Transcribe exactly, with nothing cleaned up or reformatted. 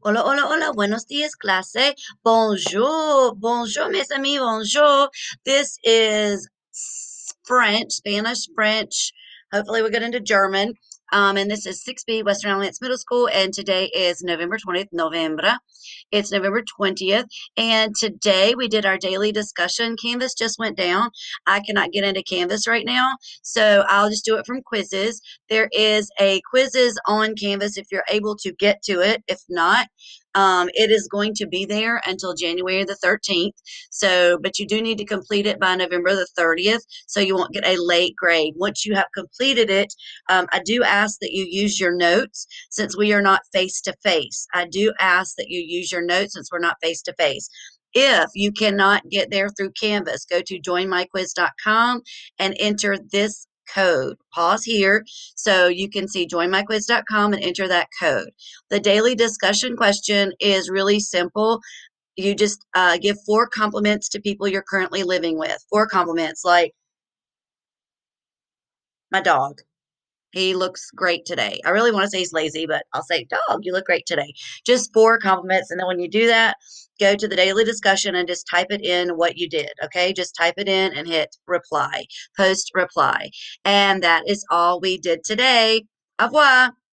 Hola, hola, hola. Buenos dias, clase. Bonjour. Bonjour, mes amis. Bonjour. This is s- French, Spanish, French. Hopefully, we'll get into German. Um, and this is six B Western Alliance Middle School. And today is November twentieth. November. It's November twentieth. And today we did our daily discussion. Canvas just went down. I cannot get into Canvas right now. So I'll just do it from quizzes. There is a quizzes on Canvas if you're able to get to it. If not, um, it is going to be there until January the thirteenth. So, but you do need to complete it by November the thirtieth so you won't get a late grade. Once you have completed it, um, I do ask that you use your notes since we are not face to face. I do ask that you use your notes since we're not face to face. If you cannot get there through Canvas, go to join my quiz dot com and enter this code. Pause here so you can see join my quiz dot com and enter that code. The daily discussion question is really simple. You just uh, give four compliments to people you're currently living with. Four compliments like my dog. He looks great today. I really want to say he's lazy, but I'll say, dog, you look great today. Just four compliments. And then when you do that, go to the daily discussion and just type it in what you did. Okay. Just type it in and hit reply, post reply. And that is all we did today. Au revoir.